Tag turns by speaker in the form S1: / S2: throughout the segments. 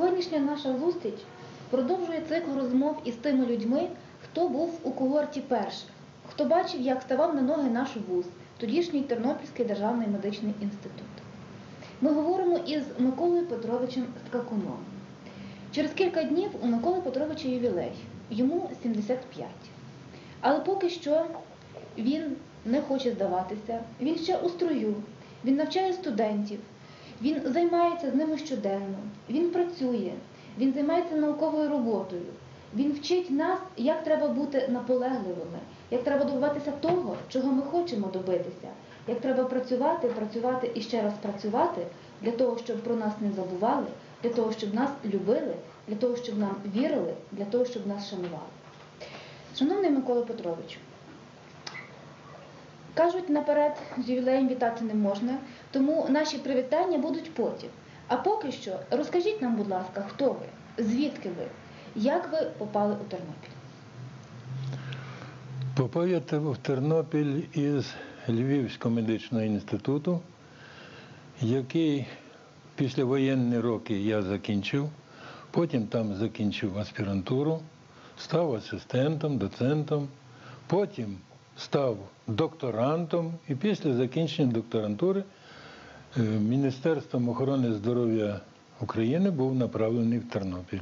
S1: Сьогоднішня наша зустріч продовжує цикл розмов із тими людьми, хто був у когорті перших, хто бачив, як ставав на ноги наш вуз, тодішній Тернопільський державний медичний інститут. Ми говоримо із Миколою Петровичем Скакуном. Через кілька днів у Миколи Петровича ювілей, йому 75. Але поки що він не хоче здаватися, він ще у строю, він навчає студентів, він займається з ними щоденно, він працює, він займається науковою роботою, він вчить нас, як треба бути наполегливими, як треба добиватися того, чого ми хочемо добитися, як треба працювати, працювати і ще раз працювати, для того, щоб про нас не забували, для того, щоб нас любили, для того, щоб нам вірили, для того, щоб нас шанували. Шановний Микола Петровичу, кажуть, наперед з ювілеєм вітати не можна, тому наші привітання будуть потім. А поки що розкажіть нам, будь ласка, хто ви, звідки ви, як ви попали у Тернопіль?
S2: Попав я в Тернопіль із Львівського медичного інституту, який післявоєнні роки я закінчив, потім там закінчив аспірантуру, став асистентом, доцентом, потім став докторантом і після закінчення докторантури Міністерством охорони здоров'я України був направлений в Тернопіль.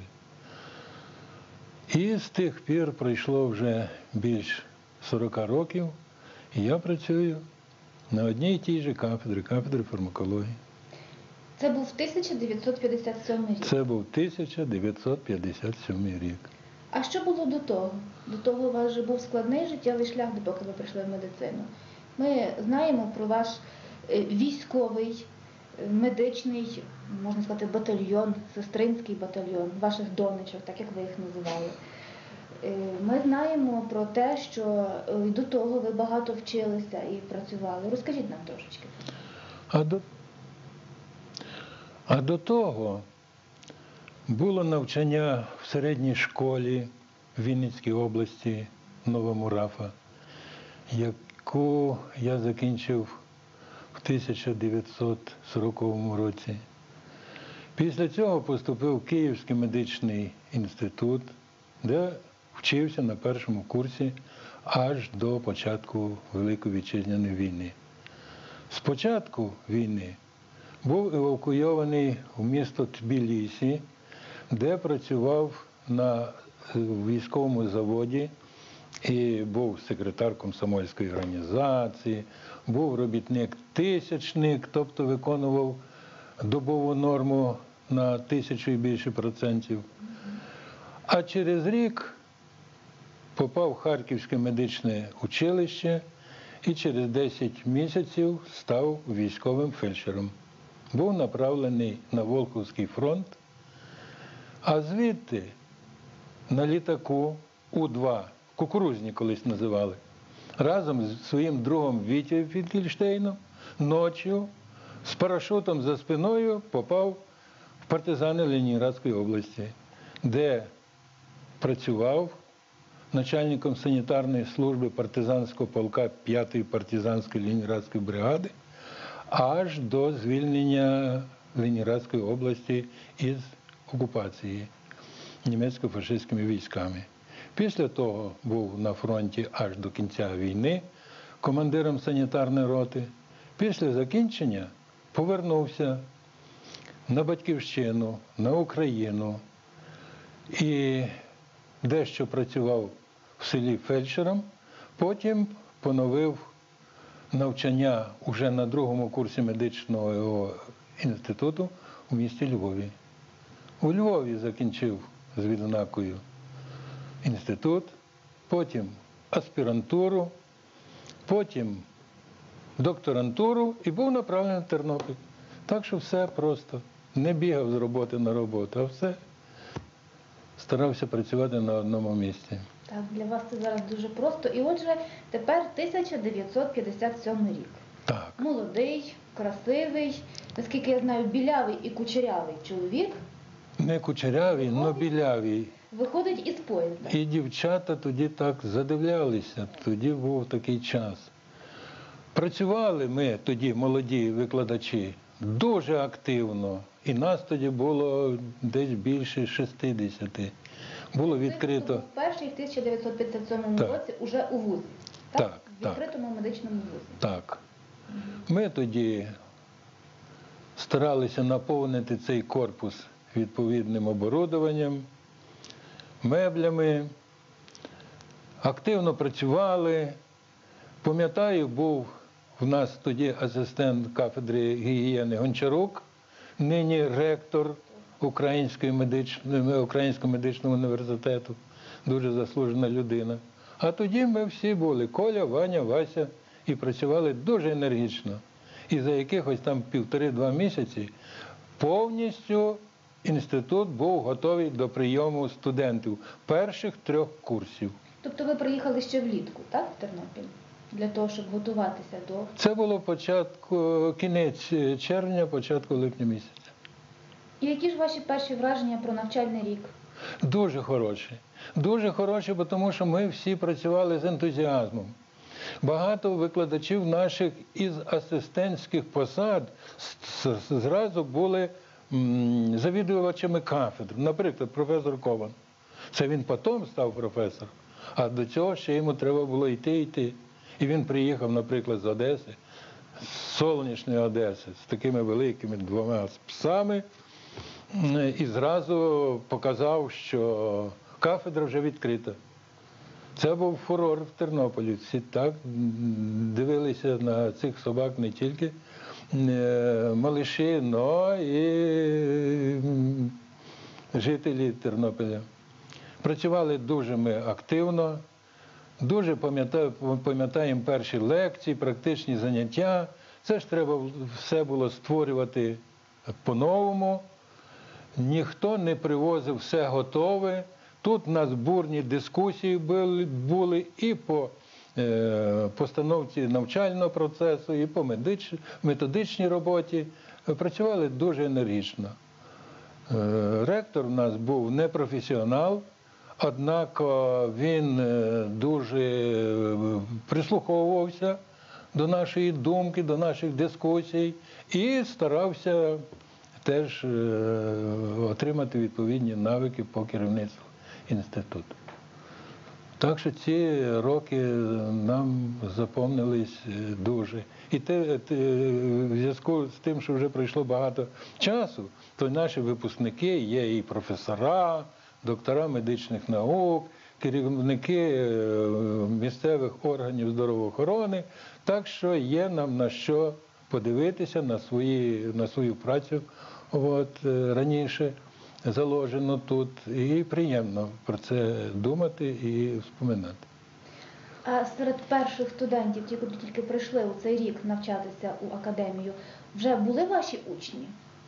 S2: І з тих пір пройшло вже більш 40 років, і я працюю на одній і тій же кафедрі фармакології.
S1: Це був 1957 рік?
S2: Це був 1957 рік.
S1: А що було до того? До того у вас вже був складний життєвий шлях, допоки ви прийшли в медицину. Ми знаємо про ваш військовий, медичний, можна сказати, батальйон, сестринський батальйон, ваших донечок, так як ви їх називали. Ми знаємо про те, що до того ви багато вчилися і працювали. Розкажіть нам трошечки.
S2: А до того було навчання в середній школі в Вінницькій області, Новому Рафа, яку я закінчив в 1940 році. Після цього поступив в Київський медичний інститут, де вчився на першому курсі аж до початку Великої Вітчизняної війни. З початку війни був евакуйований в місто Тбілісі, де працював на військовому заводі і був секретар комсомольської організації, був робітник-тисячник, тобто виконував добову норму на 1000 і більше процентів. А через рік попав в Харківське медичне училище і через 10 місяців став військовим фельдшером. Був направлений на Волховський фронт, а звідти на літаку У-2, кукурузні колись називали, разом з своїм другом Вітєю Фінкельштейном ночі з парашутом за спиною попав в партизани Ленінградської області, де працював начальником санітарної служби партизанського полка 5-ї партизанської Ленінградської бригади аж до звільнення Ленінградської області із окупації німецько-фашистськими військами. Після того був на фронті аж до кінця війни командиром санітарної роти. Після закінчення повернувся на Батьківщину, на Україну і дещо працював в селі фельдшером, потім поновив навчання уже на другому курсі медичного інституту у місті Львові. У Львові закінчив з відзнакою інститут, потім аспірантуру, потім докторантуру і був направлений в Тернопіль. Так що все просто. Не бігав з роботи на роботу, а все старався працювати на одному місці.
S1: Так, для вас це зараз дуже просто. І отже, тепер 1957 рік.
S2: Так.
S1: Молодий, красивий, наскільки я знаю, білявий і кучерявий чоловік.
S2: Не кучерявий, але білявий.
S1: Виходить із поїзда.
S2: І дівчата тоді так задивлялися, тоді був такий час. Працювали ми тоді, молоді викладачі, дуже активно. і нас тоді було десь більше 60. Було відкрито.
S1: Був перший в 1957
S2: Так.
S1: році уже у вузі,
S2: Так,
S1: В відкритому медичному вузі.
S2: Так. Ми тоді старалися наповнити цей корпус відповідним оборудованням, меблями, активно працювали. Пам'ятаю, був в нас тоді асистент кафедри гігієни Гончарук, нині ректор Українського медичного університету, дуже заслужена людина. А тоді ми всі були, Коля, Ваня, Вася, і працювали дуже енергічно. І за якихось там 1,5-2 місяці повністю інститут був готовий до прийому студентів перших 3 курсів.
S1: Тобто ви приїхали ще влітку, так, в Тернопіль? Для того, щоб готуватися до...
S2: Це було кінець червня, початку липня місяця.
S1: І які ж ваші перші враження про навчальний рік?
S2: Дуже хороші. Дуже хороші, бо тому що ми всі працювали з ентузіазмом. Багато викладачів наших із асистентських посад зразу були завідувачами кафедр. Наприклад, професор Кован. Це він потім став професором, а до цього ще йому треба було йти. І він приїхав, наприклад, з Одеси, з сонячної Одеси, з такими великими 2 псами, і зразу показав, що кафедра вже відкрита. Це був фурор в Тернополі. Всі так дивилися на цих собак не тільки малиші, але і жителі Тернополя. Працювали дуже ми активно, дуже пам'ятаємо перші лекції, практичні заняття. Це ж треба все було створювати по-новому. Ніхто не привозив все готове. Тут у нас бурні дискусії були і по постановці навчального процесу, і по методичній роботі. Працювали дуже енергічно. Ректор у нас був не професіонал, однак він дуже прислуховувався до нашої думки, до наших дискусій і старався теж отримати відповідні навики по керівництву інституту. Так що ці роки нам запомнились дуже. І в зв'язку з тим, що вже пройшло багато часу, то наші випускники є і професора, доктора медичних наук, керівники місцевих органів здоровоохорони. Так що є нам на що подивитися, на свою працю раніше заложено тут. І приємно про це думати і вспоминати.
S1: А серед перших студентів, ті, які тільки прийшли у цей рік навчатися у академію, вже були ваші учні?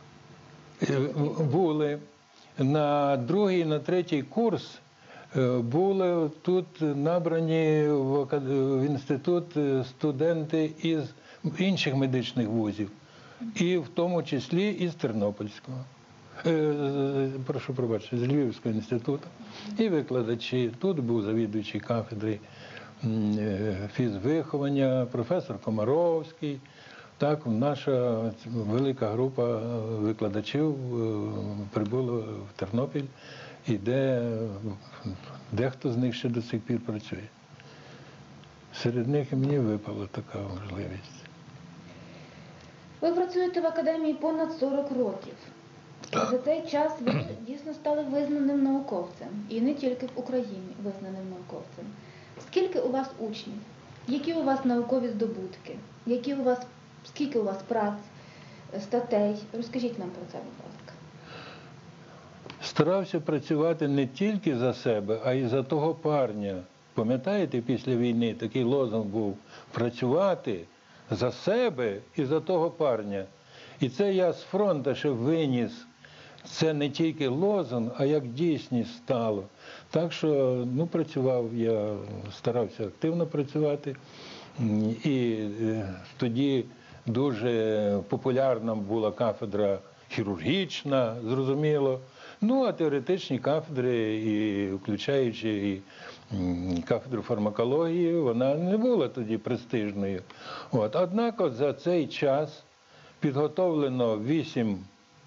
S2: Були. На 2-й, на 3-й курс були тут набрані в інститут студенти із інших медичних вузів, і в тому числі із Тернопільського. Прошу пробачити, з Львівського інституту. І викладачі. Тут був завідуючий кафедри фізвиховання, професор Комаровський. Так, наша велика група викладачів прибула в Тернопіль, і дехто з них ще до сих пір працює. Серед них і мені випала така можливість.
S1: Ви працюєте в академії понад 40 років.
S2: Так.
S1: За цей час ви дійсно стали визнаним науковцем. І не тільки в Україні визнаним науковцем. Скільки у вас учнів? Які у вас наукові здобутки? Скільки у вас праць, статей? Розкажіть нам про це, будь ласка.
S2: Старався працювати не тільки за себе, а й за того парня. Пам'ятаєте, після війни такий лозунг був – працювати за себе і за того парня. І це я з фронту ще виніс. Це не тільки лозунг, а як дійсність стало. Так що, працював я, старався активно працювати. І тоді дуже популярна була кафедра хірургічна, зрозуміло. А теоретичні кафедри, включаючи і кафедру фармакології, вона не була тоді престижною. Однак за цей час підготовлено 8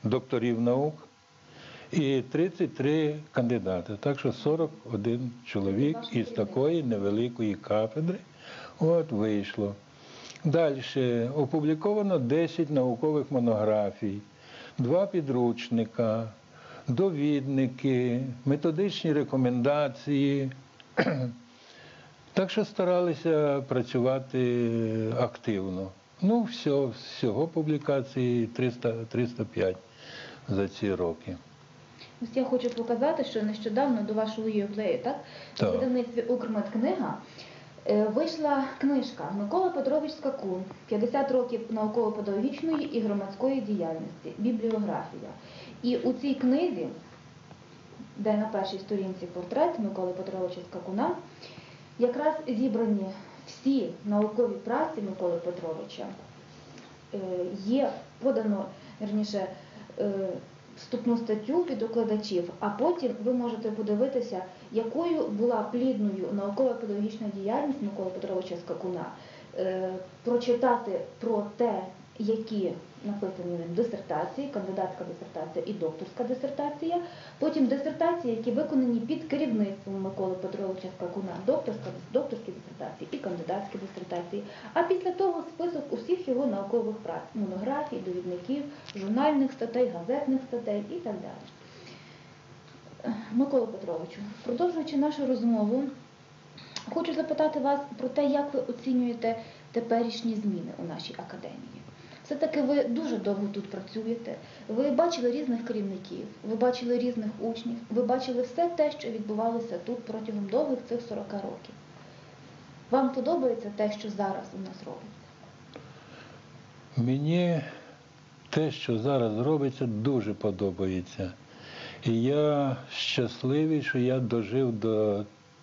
S2: докторів наук і 33 кандидати. Так що 41 чоловік із такої невеликої кафедри вийшло. Далі опубліковано 10 наукових монографій, 2 підручника, довідники, методичні рекомендації. Так що старалися працювати активно. Ну, всього публікацій 305 за ці роки.
S1: Ось я хочу показати, що нещодавно до вашого ювілею, так?
S2: Так.
S1: У видавництві «Укрмедкнига» вийшла книжка Микола Петрович Скакун «50 років науково-педагогічної і громадської діяльності. Бібліографія». І у цій книзі, де на першій сторінці портрет Миколи Петровича Скакуна, якраз зібрані всі наукові праці Миколи Петровича. Є подано, вірніше, вступну статтю від укладачів, а потім ви можете подивитися, якою була плідною науково-педагогічна діяльність Миколи Петровича Скакуна, прочитати про те, які написані ним дисертації, кандидатська дисертація і докторська дисертація, потім дисертації, які виконані під керівництвом Миколи Петровича Скакуна, докторські дисертації і кандидатські дисертації, а після того список усіх його наукових праць, монографій, довідників, журнальних статей, газетних статей і так далі. Микола Петровичу, продовжуючи нашу розмову, хочу запитати вас про те, як ви оцінюєте теперішні зміни у нашій академії. Все-таки ви дуже довго тут працюєте, ви бачили різних керівників, ви бачили різних учнів, ви бачили все те, що відбувалося тут протягом довгих цих 40 років. Вам подобається те, що зараз у нас робиться?
S2: Мені те, що зараз робиться, дуже подобається. І я щасливий, що я дожив до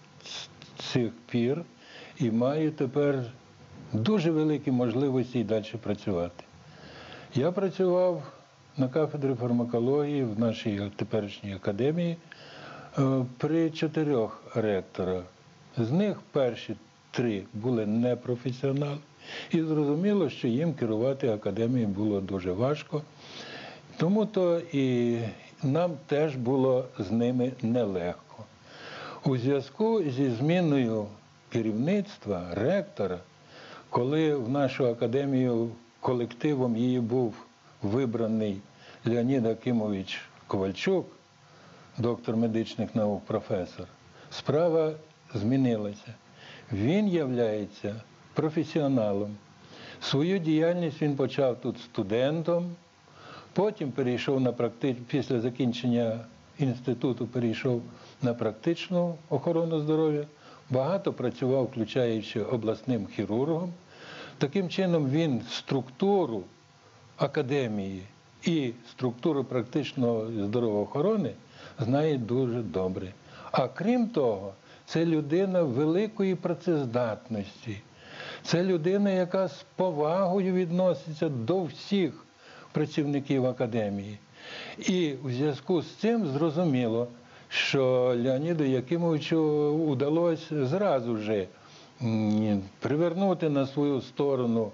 S2: цих пір і маю тепер дуже великі можливості і далі працювати. Я працював на кафедрі фармакології в нашій теперішній академії при 4 ректорах. З них перші 3 були непрофесіонали. І зрозуміло, що їм керувати академією було дуже важко. Тому-то і нам теж було з ними нелегко. У зв'язку зі зміною керівництва, ректора, коли в нашу академію колективом її був вибраний Леонід Акимович Ковальчук, доктор медичних наук, професор, справа змінилася. Він являється професіоналом. Свою діяльність він почав тут студентом, потім перейшов після закінчення інституту перейшов на практичну охорону здоров'я, багато працював, включаючи обласним хірургом. Таким чином він структуру академії і структуру практичної здоровоохорони знає дуже добре. А крім того, це людина великої працездатності. Це людина, яка з повагою відноситься до всіх працівників академії. І в зв'язку з цим зрозуміло, що Леоніду Якимовичу вдалося зразу ж привернути на свою сторону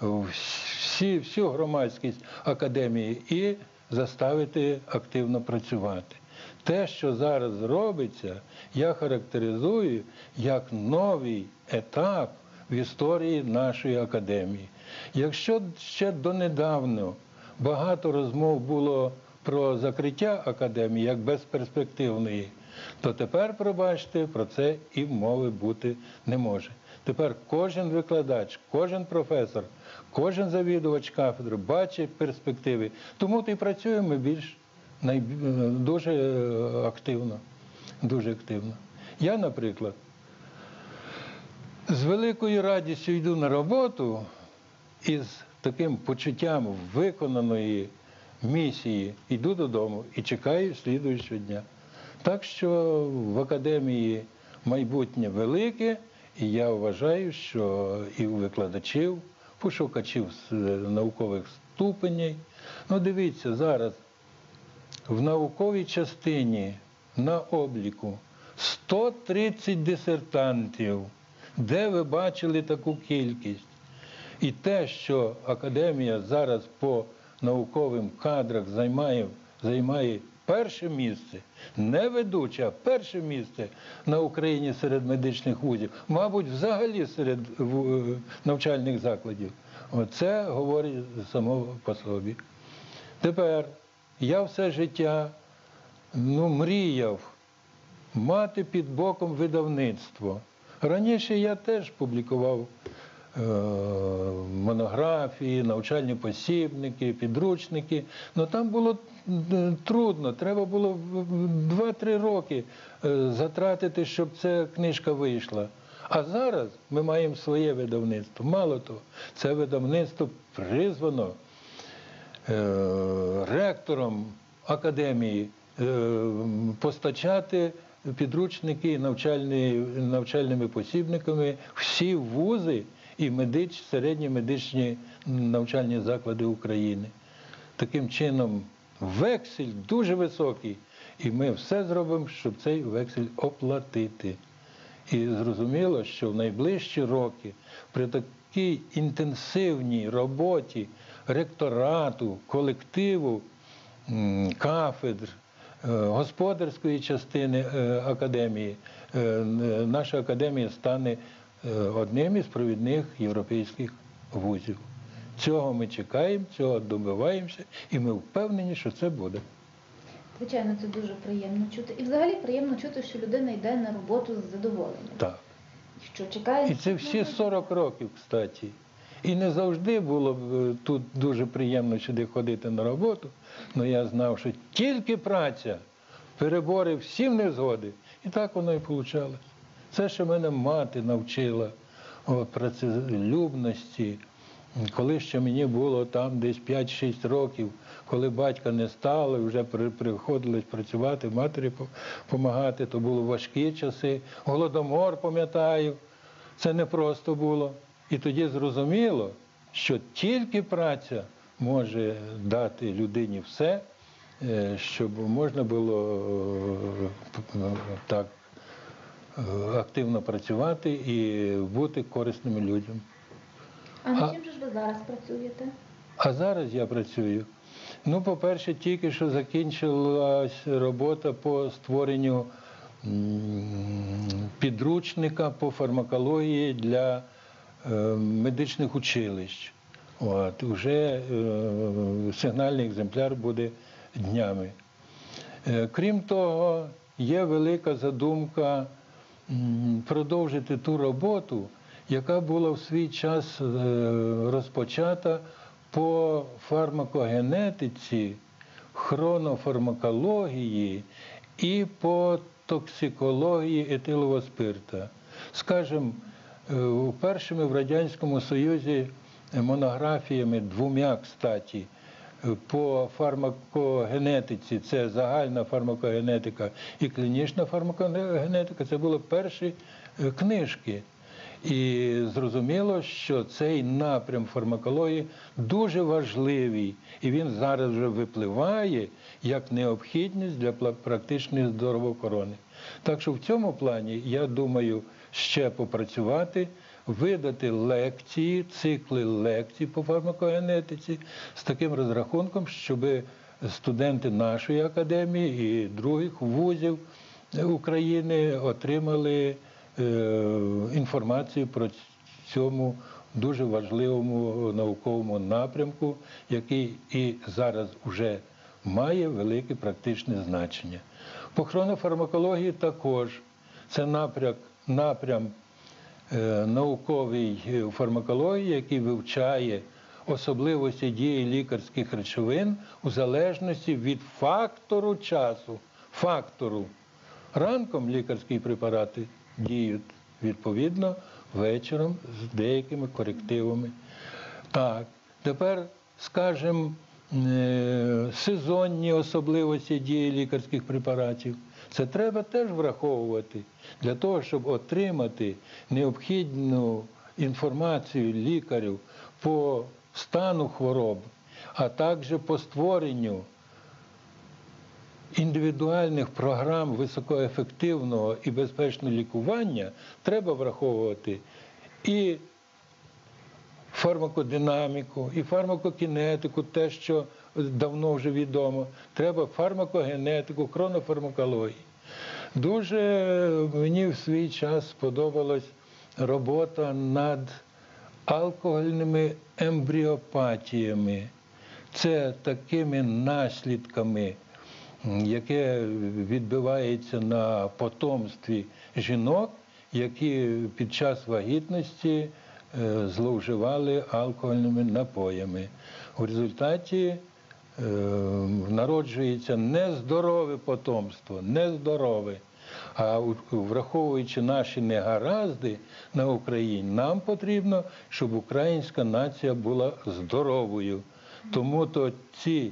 S2: всю громадськість академії і заставити активно працювати. Те, що зараз робиться, я характеризую як новий етап в історії нашої академії. Якщо ще донедавна багато розмов було про закриття академії як безперспективної, то тепер, пробачте, про це і мови бути не може. Тепер кожен викладач, кожен професор, кожен завідувач кафедри бачить перспективи. Тому і працюємо дуже активно. Дуже активно. Я, наприклад, з великою радістю йду на роботу і з таким почуттям виконаної місії йду додому і чекаю слідуючого дня. Так що в академії майбутнє велике, і я вважаю, що і у викладачів, пошукачів наукових ступеней. Ну, дивіться, зараз в науковій частині на обліку 130 дисертантів. Де ви бачили таку кількість? І те, що академія зараз по науковим кадрах займає перше місце, не ведуче, а перше місце на Україні серед медичних вузів, мабуть, взагалі серед навчальних закладів. Оце говорить само по собі. Тепер я все життя мріяв мати під боком видавництво. Раніше я теж публікував монографії, навчальні посібники, підручники. Але там було трудно, треба було 2-3 роки затратити, щоб ця книжка вийшла. А зараз ми маємо своє видавництво. Мало того, це видавництво призвано ректором академії постачати підручники навчальними посібниками всі вузи і середні медичні навчальні заклади України. Таким чином, вексель дуже високий, і ми все зробимо, щоб цей вексель оплатити. І зрозуміло, що в найближчі роки при такій інтенсивній роботі ректорату, колективу, кафедр, господарської частини академії, наша академія стане одним із провідних європейських вузів. Цього ми чекаємо, цього добиваємося, і ми впевнені, що це буде.
S1: Звичайно, це дуже приємно чути. І взагалі приємно чути, що людина йде на роботу з задоволенням.
S2: Так.
S1: Що чекає.
S2: І це всі 40 років, кстати. І не завжди було тут дуже приємно сюди ходити на роботу, але я знав, що тільки праця переборить всі незгоди. І так воно і вийшло. Це, що мене мати навчила працелюбності, коли ще мені було там десь 5-6 років, коли батька не стало, вже приходилось працювати, матері допомагати, то були важкі часи. Голодомор, пам'ятаю, це не просто було. І тоді зрозуміло, що тільки праця може дати людині все, щоб можна було так активно працювати і бути корисними людям.
S1: А над чим же ж ви зараз працюєте?
S2: А зараз я працюю. По-перше, тільки що закінчилась робота по створенню підручника по фармакології для медичних училищ. Уже сигнальний екземпляр буде днями. Крім того, є велика задумка продовжити ту роботу, яка була в свій час розпочата по фармакогенетиці, хронофармакології і по токсикології етилового спирта. Скажімо, першими в Радянському Союзі монографіями, 2, кстати, по фармакогенетиці, це загальна фармакогенетика і клінічна фармакогенетика, це були перші книжки. І зрозуміло, що цей напрям фармакології дуже важливий, і він зараз вже випливає як необхідність для практичної здоровоохорони. Так що в цьому плані, я думаю, ще попрацювати, видати лекції, цикли лекцій по фармакогенетиці з таким розрахунком, щоб студенти нашої академії і других вузів України отримали інформацію про цьому дуже важливому науковому напрямку, який і зараз вже має велике практичне значення. По хронофармакології також це напрям науковий у фармакології, який вивчає особливості дії лікарських речовин у залежності від фактору часу. Ранком лікарські препарати діють відповідно, вечором з деякими корективами. Так, тепер, скажімо, сезонні особливості дії лікарських препаратів. Це треба теж враховувати для того, щоб отримати необхідну інформацію лікарів по стану хвороб, а також по створенню індивідуальних програм високоефективного і безпечного лікування, треба враховувати і фармакодинаміку, і фармакокінетику, те, що давно вже відомо, треба фармакогенетику, хронофармакологію. Дуже мені в свій час сподобалась робота над алкогольними ембріопатіями. Це такими наслідками, яке відбивається на потомстві жінок, які під час вагітності зловживали алкогольними напоями. В результаті народжується нездорове потомство, нездорове. А враховуючи наші негаразди на Україні, нам потрібно, щоб українська нація була здоровою. Тому то ці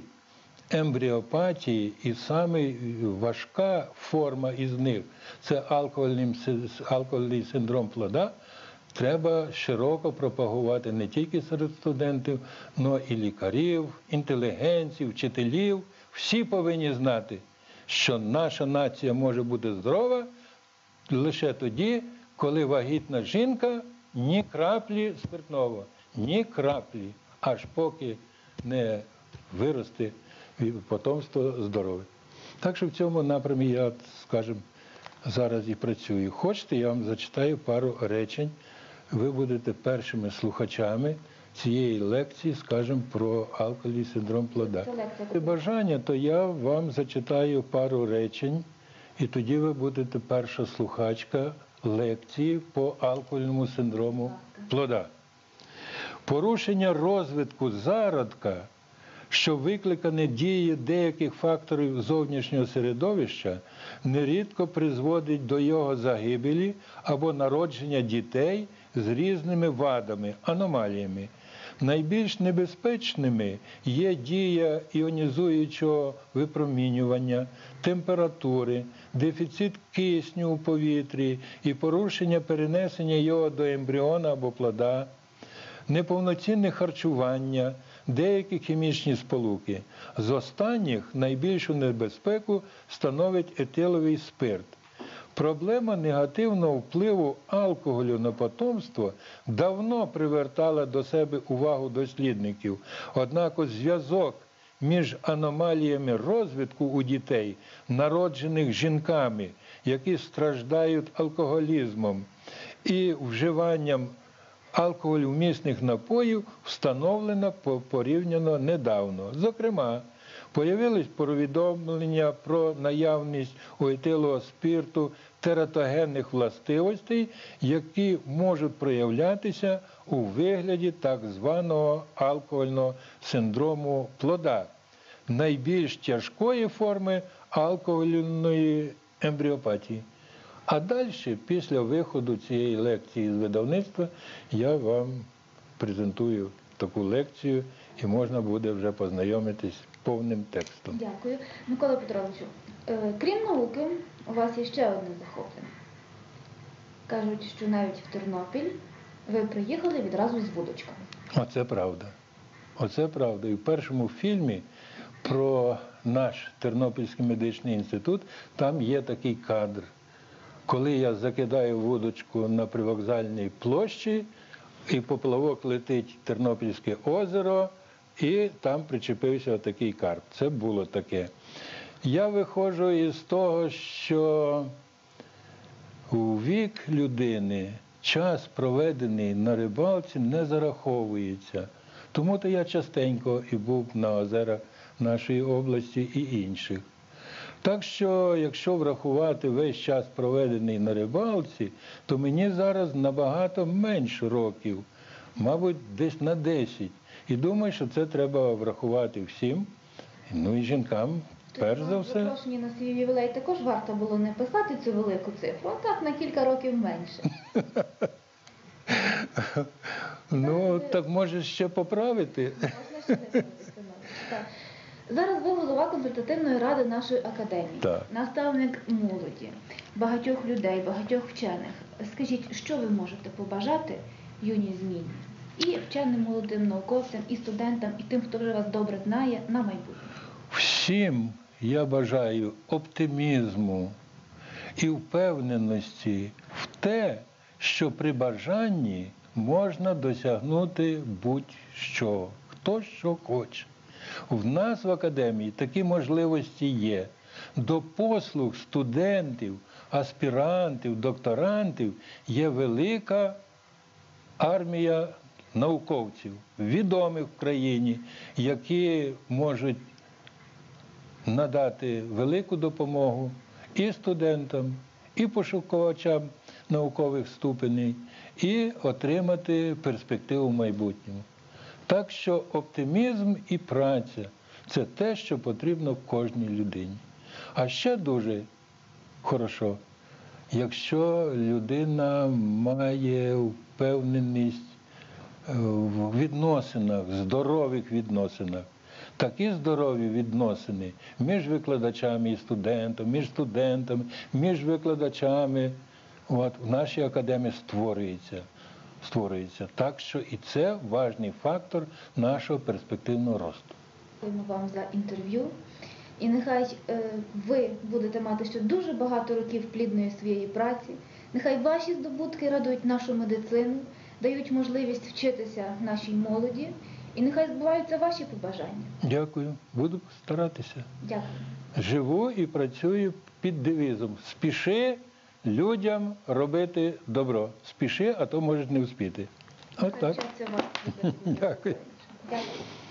S2: ембріопатії і саме важка форма із них – це алкогольний синдром плода. Треба широко пропагувати не тільки серед студентів, але і лікарів, інтелігенців, вчителів. Всі повинні знати, що наша нація може бути здорова лише тоді, коли вагітна жінка ні краплі спиртного, ні краплі, аж поки не виросте потомство здорове. Так що в цьому напрямі я, скажімо, зараз і працюю. Хочете, я вам зачитаю пару речень. Ви будете першими слухачами цієї лекції, скажімо, про алкогольний синдром плода. Якщо бажання, то я вам зачитаю пару речень, і тоді ви будете перша слухачка лекції по алкогольному синдрому плода. Порушення розвитку зародка, що викликане дією деяких факторів зовнішнього середовища, нерідко призводить до його загибелі або народження дітей з різними вадами, аномаліями. Найбільш небезпечними є дія іонізуючого випромінювання, температури, дефіцит кисню у повітрі і порушення перенесення його до ембріона або плода, неповноцінне харчування, деякі хімічні сполуки. З останніх найбільшу небезпеку становить етиловий спирт. Проблема негативного впливу алкоголю на потомство давно привертала до себе увагу дослідників. Однак зв'язок між аномаліями розвитку у дітей, народжених жінками, які страждають алкоголізмом, і вживанням алкоголю-вмісних напоїв встановлено порівняно недавно. Зокрема, появились повідомлення про наявність у етилового спирту тератогенних властивостей, які можуть проявлятися у вигляді так званого алкогольного синдрому плода, найбільш тяжкої форми алкогольної ембріопатії. А далі, після виходу цієї лекції з видавництва, я вам презентую таку лекцію, і можна буде вже познайомитись повним текстом.
S1: Дякую. Микола Петровичу, крім науки, у вас є ще одне захоплення. Кажуть, що навіть в Тернопіль ви приїхали відразу з вудочками.
S2: Оце правда. Оце правда. І в першому фільмі про наш Тернопільський медичний інститут там є такий кадр. Коли я закидаю вудочку на привокзальній площі, і поплавок летить в Тернопільське озеро, і там причепився такий карп. Це було таке. Я виходжу із того, що у вік людини час, проведений на рибалці, не зараховується. Тому-то я частенько і був на озерах нашої області і інших. Так що, якщо врахувати весь час, проведений на рибалці, то мені зараз набагато менше років, мабуть, десь на 10. І думаю, що це треба врахувати всім, ну і жінкам, перш за все.
S1: Запрошені на свій ювілей також варто було не писати цю велику цифру, а так на кілька років менше.
S2: Ну, так може ще поправити.
S1: Можна ще виправити. Так. Зараз ви голова консультативної ради нашої академії,
S2: Так.
S1: наставник молоді, багатьох людей, багатьох вчених. Скажіть, що ви можете побажати юній зміні? І вченим молодим науковцям, і студентам, і тим, хто вже вас добре знає, на майбутнє.
S2: Всім я бажаю оптимізму і впевненості в те, що при бажанні можна досягнути будь-що, хто що хоче. В нас в академії такі можливості є. До послуг студентів, аспірантів, докторантів є велика армія науковців, відомих в країні, які можуть надати велику допомогу і студентам, і пошуковачам наукових ступеней, і отримати перспективу в майбутньому. Так що оптимізм і праця – це те, що потрібно кожній людині. А ще дуже хорошо, якщо людина має впевненість в відносинах, здорових відносинах, такі здорові відносини між викладачами і студентами, між студентами, між викладачами в нашій академії створюється. Так що і це важний фактор нашого перспективного росту.
S1: Дякуємо вам за інтерв'ю. І нехай ви будете мати ще дуже багато років плідної своєї праці. Нехай ваші здобутки радують нашу медицину, дають можливість вчитися нашій молоді. І нехай збуваються ваші побажання.
S2: Дякую. Буду старатися.
S1: Дякую. Живу
S2: І працюю під девізом. Спіши людям робити добро. Спіши, а то можеш не вспіти. От так.
S1: Щастя вас.
S2: Дякую.
S1: Дякую.